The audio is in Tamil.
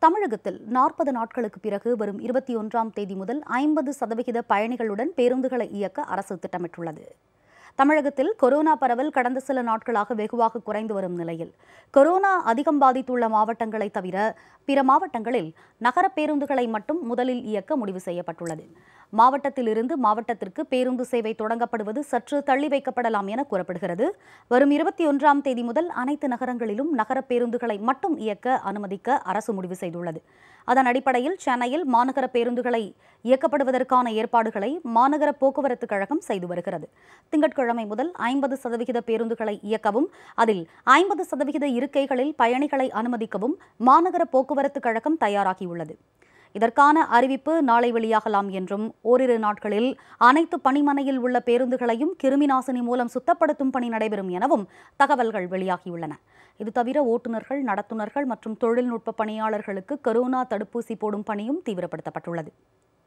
தமிழகத்தில் 40 நாட்களுக்கு பிறகு வரும் 21ஆம் தேதி முதல் 50% பயணிகளுடன் பேருந்துகளை இயக்க அரசு திட்டமிட்டுள்ளது. தமிழகத்தில் கொரோனா பரவல் கடந்த சில நாட்களாக வெகுவாக குறைந்து வரும் நிலையில் கொரோனா அதிகம் பாதித்துள்ள மாவட்டங்களை தவிர பிற மாவட்டங்களில் நகர பேருந்துகளை மட்டும் முதலில் இயக்க முடிவு செய்யப்பட்டுள்ளது. மாவட்டத்திலிருந்து மாவட்டத்திற்கு பேருந்து சேவை தொடங்கப்படுவது சற்று தள்ளி வைக்கப்படலாம் என கூறப்படுகிறது. வரும் 21ஆம் தேதி முதல் அனைத்து நகரங்களிலும் நகர பேருந்துகளை மட்டும் இயக்க அனுமதிக்க அரசு முடிவு செய்துள்ளது. அதன் அடிப்படையில் சென்னையில் மாநகர பேருந்துகளை இயக்கப்படுவதற்கான ஏற்பாடுகளை மாநகர போக்குவரத்து கழகம் செய்து வருகிறது. திங்கட்கிழமை முதல் 50% பேருந்துகளை இயக்கவும் அதில் 50% இருக்கைகளில் பயணிகளை அனுமதிக்கவும் மாநகர போக்குவரத்து கழகம் தயாராகியுள்ளது. இதற்கான அறிவிப்பு நாளை வெளியாகலாம் என்றும் ஓரிரு நாட்களில் அனைத்து பணிமனையில் உள்ள பேருந்துகளையும் கிருமிநாசினி மூலம் சுத்தப்படுத்தும் பணி நடைபெறும் எனவும் தகவல்கள் வெளியாகியுள்ளன. இது தவிர ஓட்டுநர்கள், நடத்துனர்கள் மற்றும் தொழில்நுட்ப பணியாளர்களுக்கு கொரோனா தடுப்பூசி போடும் பணியும் தீவிரப்படுத்தப்பட்டுள்ளது.